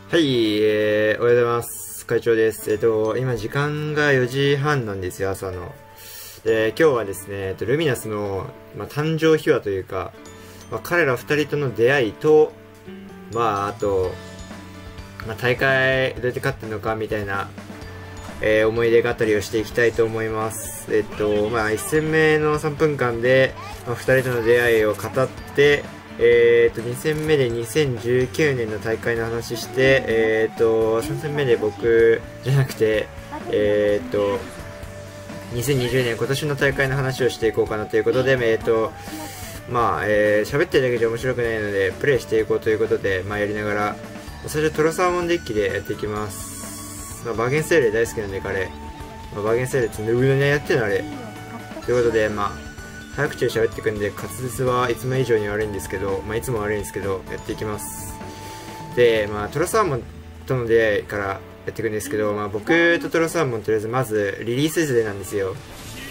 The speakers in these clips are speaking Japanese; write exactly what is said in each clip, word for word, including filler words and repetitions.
はい、えー、おはようございます。会長です。えっと、今時間がよじはんなんですよ、朝の。で、今日はですね、えっと、ルミナスの、まあ、誕生秘話というか、まあ、彼ら二人との出会いと、まあ、あと、まあ、大会どうやって勝ってるのかみたいな、えー、思い出語りをしていきたいと思います。えっと、まあ、いっ戦目のさんぷんかんで、まあ、ふたりとの出会いを語って、えーと、に戦目でにせんじゅうきゅうねんの大会の話して、えーと、さん戦目で僕じゃなくて、えーと、にせんにじゅうねん今年の大会の話をしていこうかなということで、えーと、まあ、えー、喋ってるだけじゃ面白くないので、プレイしていこうということで、まあ、やりながら、最初トロサーモンデッキでやっていきます。まあ、バーゲンセール大好きなんで、彼。まあ、バーゲンセールってぬぐぬねやってるのあれ。ということで、まあ、早口で喋っていくんで滑舌はいつも以上に悪いんですけど、まあ、いつも悪いんですけどやっていきます。で、まあ、トロサーモンとの出会いからやっていくんですけど、まあ、僕とトロサーモンとりあえずまずリリース図でなんですよ。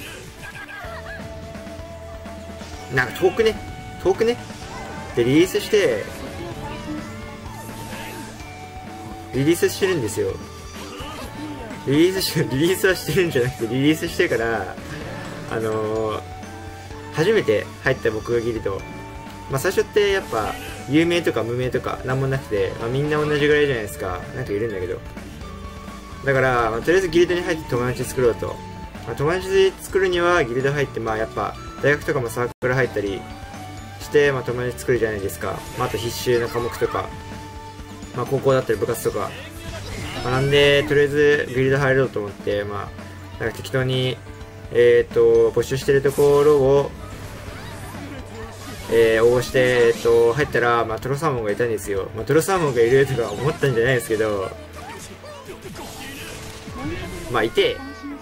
なんか遠くね遠くねでリリースしてリリースしてるんですよ。リリースしリリースはしてるんじゃなくてリリースしてからあのー初めて入った僕がギルド、まあ、最初ってやっぱ有名とか無名とかなんもなくて、まあ、みんな同じぐらいじゃないですか。なんかいるんだけど、だから、まあ、とりあえずギルドに入って友達作ろうと、まあ、友達作るにはギルド入って、まあやっぱ大学とかもサークル入ったりして、まあ、友達作るじゃないですか。まあ、あと必修の科目とか、まあ、高校だったり部活とか、まあ、なんでとりあえずギルド入ろうと思って、まあなんか適当にえっと募集してるところをえー、応募して、えっと、入ったら、まあ、トロサーモンがいたんですよ。まあ、トロサーモンがいるとか思ったんじゃないですけど、まあ、いて、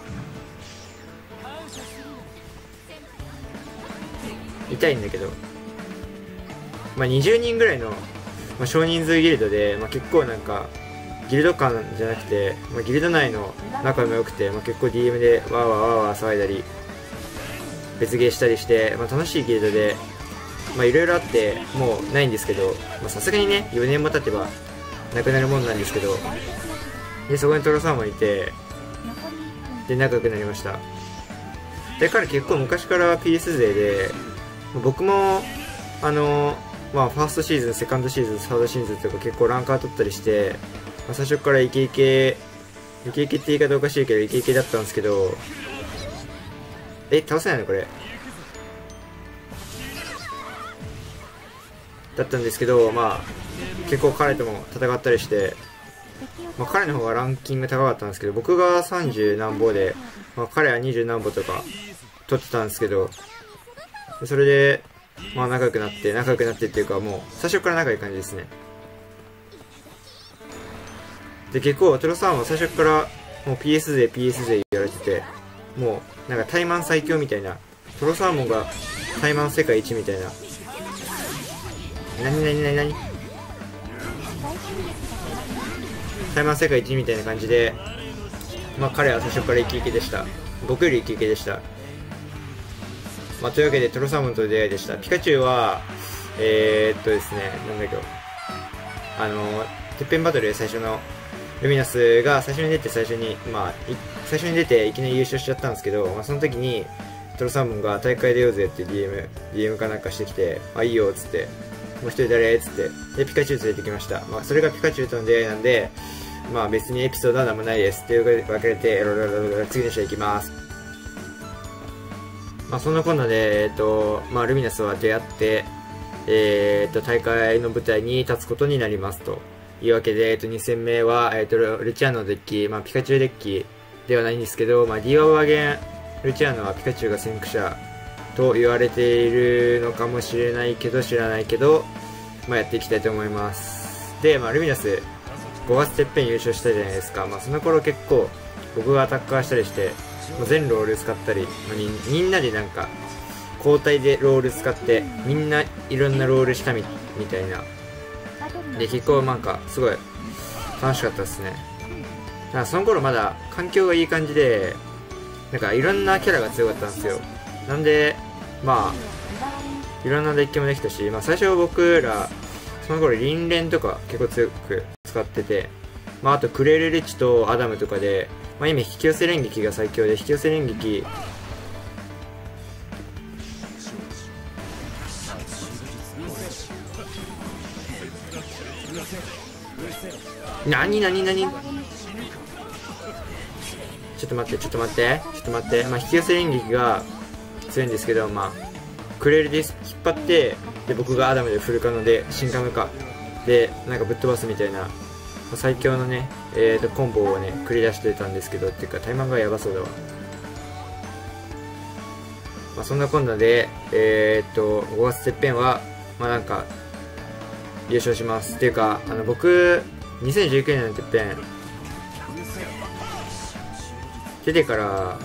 いたいんだけど、まあ、にじゅうにんぐらいの、まあ、少人数ギルドで、まあ、結構なんか、ギルド間じゃなくて、まあ、ギルド内の仲も良くて、まあ、結構 ディーエム でわーわーわーわー騒いだり、別ゲーしたりして、まあ、楽しいギルドで、まあいろいろあってもうないんですけど、さすがにねよねんも経てばなくなるもんなんですけど、でそこにトロサーモンいて、で仲良くなりました。で彼結構昔から ピーエス 勢で、僕もあのまあファーストシーズン、セカンドシーズン、サードシーズンとか結構ランカー取ったりして、まあ、最初からイケイケイケイケって言い方おかしいけどイケイケだったんですけど、え倒せないのこれだったんですけど、まあ結構彼とも戦ったりして、まあ、彼の方がランキング高かったんですけど、僕がさんじゅう何歩で、まあ、彼はにじゅう何歩とか取ってたんですけど、それでまあ仲良くなって仲良くなってっていうか、もう最初から仲いい感じですね。で結構トロサーモンは最初からもう ピーエス 勢 ピーエス 勢やられてて、もうなんかタイマン最強みたいな、トロサーモンがタイマン世界一みたいな、なになになになにタイマン世界一みたいな感じで、まあ彼は最初からイケイケでした。僕よりイケイケでした。まあというわけでトロサーモンとの出会いでした。ピカチュウはえー、っとですねなんだけど、あのてっぺんバトルで最初のルミナスが最初に出て最初にまあ最初に出ていきなり優勝しちゃったんですけど、まあ、その時にトロサーモンが大会出ようぜって ディーエム ディーエム かなんかしてきて、あいいよっつって、もう一人誰っつって、でピカチュウ連れてきました。まあそれがピカチュウとの出会いなんで、まあ別にエピソードは何もないですっていうわけで、ロロロロロ次の試合行きます。まあそんなこんなで、えっとまあルミナスは出会って、えー、っと大会の舞台に立つことになりますというわけで、えっとに戦目は、えっとルチアーノのデッキ、まあピカチュウデッキではないんですけど、まあディオワゲンルチアーノはピカチュウが先駆者と言われているのかもしれないけど知らないけど、まあ、やっていきたいと思います。で、まあ、ルミナスごがつてっぺん優勝したじゃないですか。まあ、その頃結構僕がアタッカーしたりして、まあ、全ロール使ったり、まあ、み, みんなでなんか交代でロール使ってみんないろんなロールした み, みたいなで、結構なんかすごい楽しかったですね。だからその頃まだ環境がいい感じで、なんかいろんなキャラが強かったんですよ。なんでまあいろんなデッキもできたし、まあ、最初僕らその頃リンレンとか結構強く使使ってて、まあ、あとクレールリッチとアダムとかで、まあ、今引き寄せ連撃が最強で、引き寄せ連撃なになになにちょっと待ってちょっと待ってちょっと待って、まあ、引き寄せ連撃が強いんですけど、まあ、クレールで引っ張って、で僕がアダムでフルカノで新カムかでなんかぶっ飛ばすみたいな、まあ、最強のね、えー、とコンボをね繰り出してたんですけど、っていうかタイマンがやばそうだわ。まあ、そんなこんなで、えー、っとごがつてっぺんはまあなんか優勝しますっていうか、あの僕にせんじゅうきゅうねんのてっぺん出てから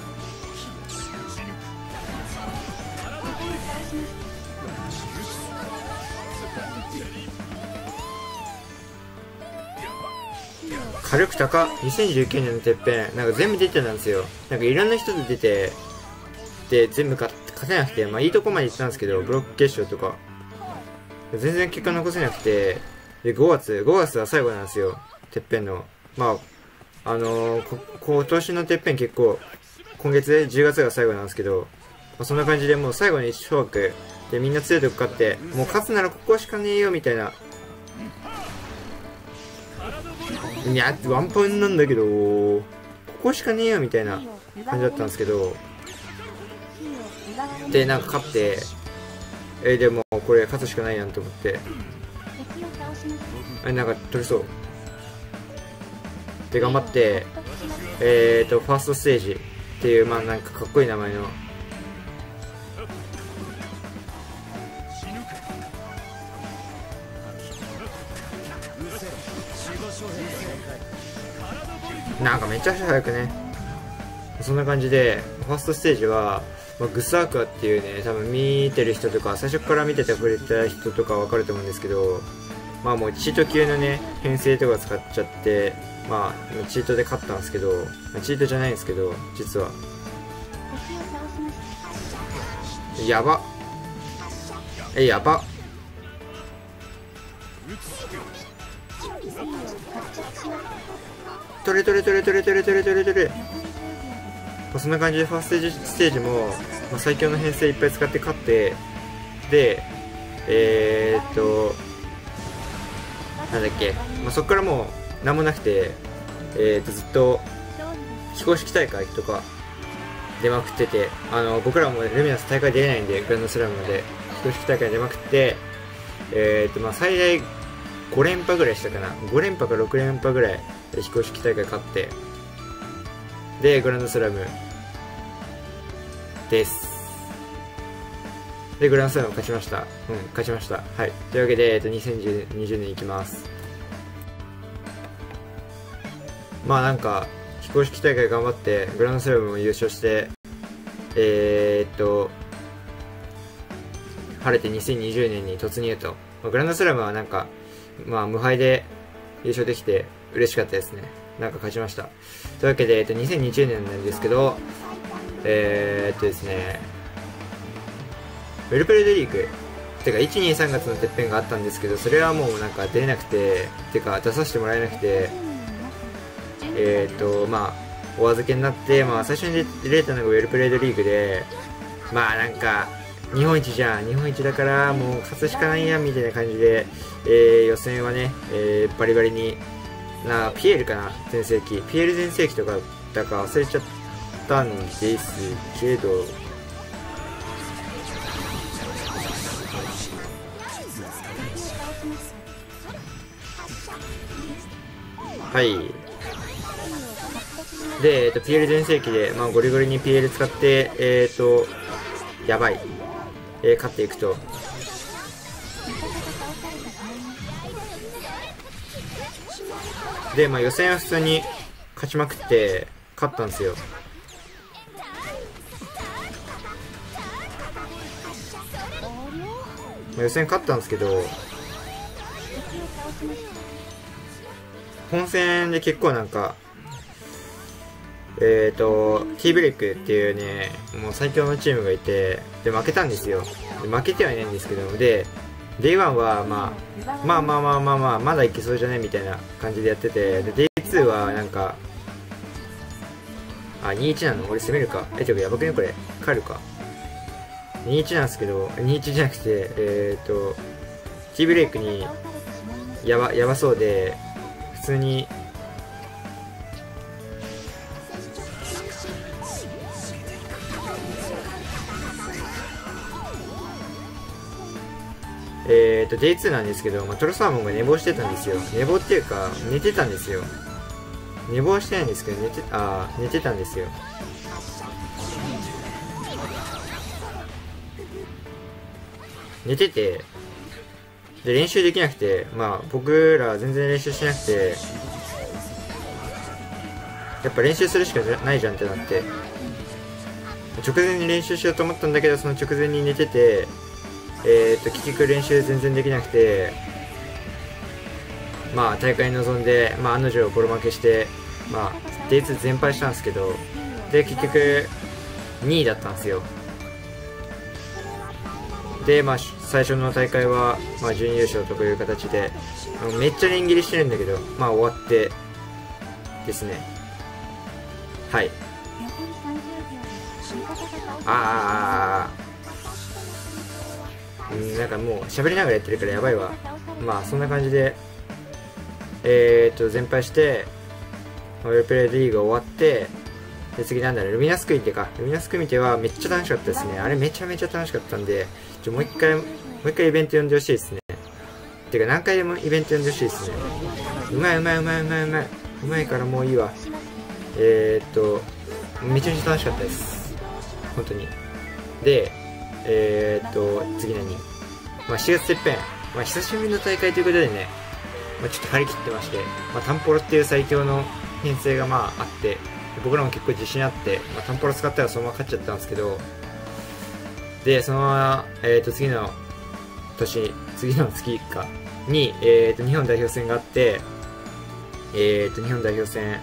火力高っ。にせんじゅうきゅうねんのてっぺんなんか全部出てたんですよ。なんかいろんな人と出てで全部勝てなくて、まあいいとこまで行ったんですけど、ブロック決勝とか全然結果残せなくて、でごがつごがつは最後なんですよ、てっぺんの。まああのー、こ今年のてっぺん結構今月じゅうがつが最後なんですけど、まあ、そんな感じでもう最後のいち種目でみんな強いとこ勝って、もう勝つならここしかねえよみたいな、いやワンパンなんだけどここしかねえよみたいな感じだったんですけど、でなんか勝って、えー、でもこれ勝つしかないやんと思って、えなんか取れそうで頑張って、えーとファーストステージっていう、まあなんかかっこいい名前のなんかめっちゃ速くね。そんな感じでファーストステージは、まあ、グスアクアっていうね、多分見てる人とか最初から見ててくれた人とかわかると思うんですけど、まあもうチート級のね編成とか使っちゃって、まあチートで勝ったんですけど、チートじゃないんですけど実はやばえやばトレトレトレトレトレトレトレトレ、まあ、そんな感じでファーストステージ、ステージも、まあ、最強の編成いっぱい使って勝って、でえー、っとなんだっけ、まあ、そこからもう何もなくて、えー、っとずっと非公式大会とか出まくってて、あの僕らもルミナス大会出れないんで、グランドスラムで非公式大会出まくって、えー、っとまあ最大ご連覇ぐらいしたかな、ご連覇かろく連覇ぐらい非公式大会勝って、でグランドスラムです。でグランドスラム勝ちました。うん勝ちました。はい、というわけで、えっと、にせんにじゅうねんいきます。まあなんか非公式大会頑張ってグランドスラムも優勝して、えー、っと晴れてにせんにじゅうねんに突入と、まあ、グランドスラムはなんかまあ無敗で優勝できて嬉しかったですね。なんか勝ちました。というわけで、えっと、にせんにじゅうねんなんですけど、えー、っとですね、ウェルプレードリーグてかいち、に、さんがつのてっぺんがあったんですけど、それはもうなんか出れなくて、てか出させてもらえなくて、えー、っとまあお預けになって、まあ最初に出れたのがウェルプレードリーグで、まあなんか日本一じゃん、日本一だからもう勝つしかないやんみたいな感じで、えー、予選はね、えー、バリバリにな、ピエールかな全盛期、ピエール全盛期とかだか忘れちゃったんですけど、はいで、えっと、ピエール全盛期で、まあ、ゴリゴリに ピーエル 使って、えっとやばい、えー、勝っていくと、で、まあ、予選は普通に勝ちまくって勝ったんですよ。まあ、予選勝ったんですけど、本戦で結構なんかえーと T ブレイクっていうね、もう最強のチームがいて、で負けたんですよ。で負けてはいないんですけど、でデイワン は、まあ、まあまあまあまあまあまだいけそうじゃねみたいな感じでやってて、で デイツー はなんかあにじゅういちなの、俺攻めるか、えてかやばくねこれ、帰るか、にじゅういちなんですけど、にじゅういちじゃなくてえっ、ー、と T ブレイクにやばやばそうで、普通にえーと デイツー なんですけど、まあ、トロサーモンが寝坊してたんですよ。寝坊っていうか寝てたんですよ。寝坊はしてないんですけど、寝てあ寝てたんですよ。寝てて、で練習できなくて、まあ僕ら全然練習しなくて、やっぱ練習するしかないじゃんってなって、直前に練習しようと思ったんだけど、その直前に寝てて、えー、と結局練習全然できなくて、まあ大会に臨んで、まあ、案の定ボロ負けして、まあ デイツー 全敗したんですけど、で結局にいだったんですよ。で、まあ、最初の大会は、まあ、準優勝という形で、あのめっちゃ連切りしてるんだけど、まあ終わってですね、はい、ああなんかもう喋りながらやってるからやばいわ。まあそんな感じで、えー、っと全敗して、ロールプレイリーグが終わって、で次なんだろう、ルミナスクミテか。ルミナスクミテはめっちゃ楽しかったですね。あれめちゃめちゃ楽しかったんで、ちょもう一回もう一回イベント呼んでほしいですね。てか何回でもイベント呼んでほしいですね。うまいうまいうまいうまいうまいうまいからもういいわ。えー、っとめちゃめちゃ楽しかったです本当に。でえー、っと次何、まあ、しがつてっぺん、まあ、久しぶりの大会ということでね、まあ、ちょっと張り切ってまして、まあ、タンポロっていう最強の編成がまああって、僕らも結構自信あって、まあ、タンポロ使ったらそのまま勝っちゃったんですけど、でそのまま、えー、っと次の年次の月かに、えー、っと日本代表戦があって、えー、っと日本代表戦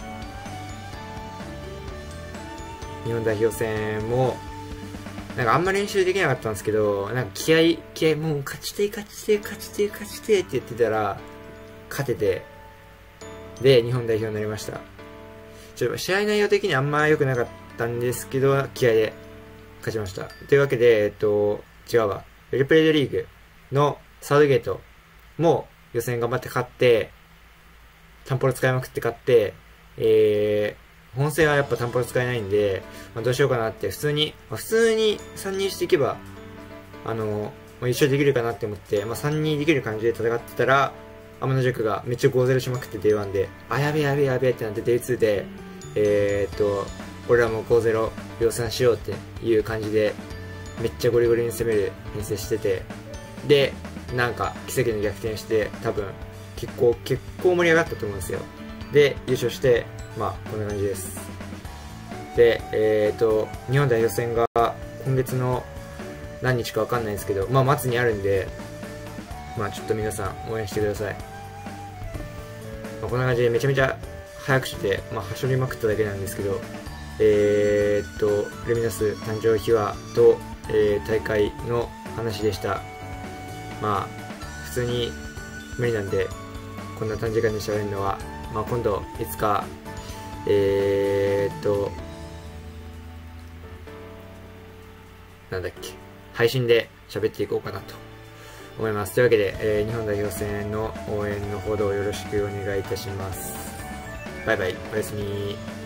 日本代表戦もなんかあんま練習できなかったんですけど、なんか気合、気合、もう勝ちて勝ちて勝ちて勝ちてって言ってたら、勝てて、で、日本代表になりました。ちょっと試合内容的にあんま良くなかったんですけど、気合で勝ちました。というわけで、えっと、違うわ。ウェルプレイドリーグのサウドゲートも予選頑張って勝って、タンポロ使いまくって勝って、えー、本戦はやっぱタンポロ使えないんで、まあ、どうしようかなって、普通に、まあ、普通にさんにんしていけば、あの、まあ、一緒できるかなって思って、まあ、さんにんできる感じで戦ってたら、天野塾がめっちゃ ごたいゼロ しまくって デイワン で、あ、やべやべやべってなって デイツー で、えー、っと、俺らも ごたいゼロ 量産しようっていう感じで、めっちゃゴリゴリに攻める編成してて、で、なんか奇跡の逆転して、多分、結構、結構盛り上がったと思うんですよ。で、優勝して、まあ、こんな感じです。で、えっと、日本代表戦が今月の何日かわかんないですけど、まあ、末にあるんで、まあ、ちょっと皆さん応援してください。まあ、こんな感じでめちゃめちゃ早口で、まあ、はしょりまくっただけなんですけど、えー、っと、ルミナス誕生秘話と、えー、大会の話でした。まあ、普通に無理なんで、こんな短時間で喋るのは、まあ、今度いつか、えー、っと、なんだっけ、配信で喋っていこうかなと思います。というわけで、えー、日本代表戦の応援のほどよろしくお願いいたします。バイバイ、おやすみ。